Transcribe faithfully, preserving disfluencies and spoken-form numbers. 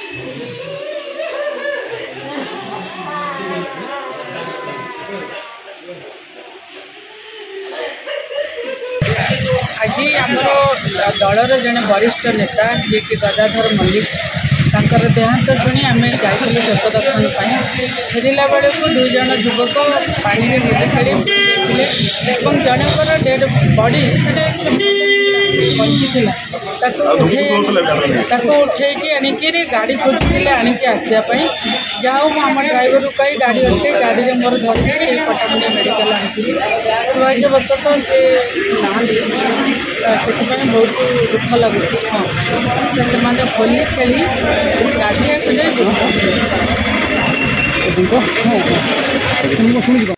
आज आमर दलर जड़े वरिष्ठ नेता जी कि गदाधर मल्लिक तांकर देहांत शुणी आम जाइलु शेष दर्शन फेरला बेलू दुईज युवक पानी में होली खेली जनकर डेड बॉडी बंची उठे उठे आनिक गाड़ी खोजुले आणिकी आसापी जहाँ आम ड्राइवर कही गाड़ी अटे गाड़ी में मोर धरिकी पटामुंडा मेडिकल आनी दुर्भाग्यवशतः से नहांती से बहुत दुख लगुच हाँ से होली खेली गाधिया को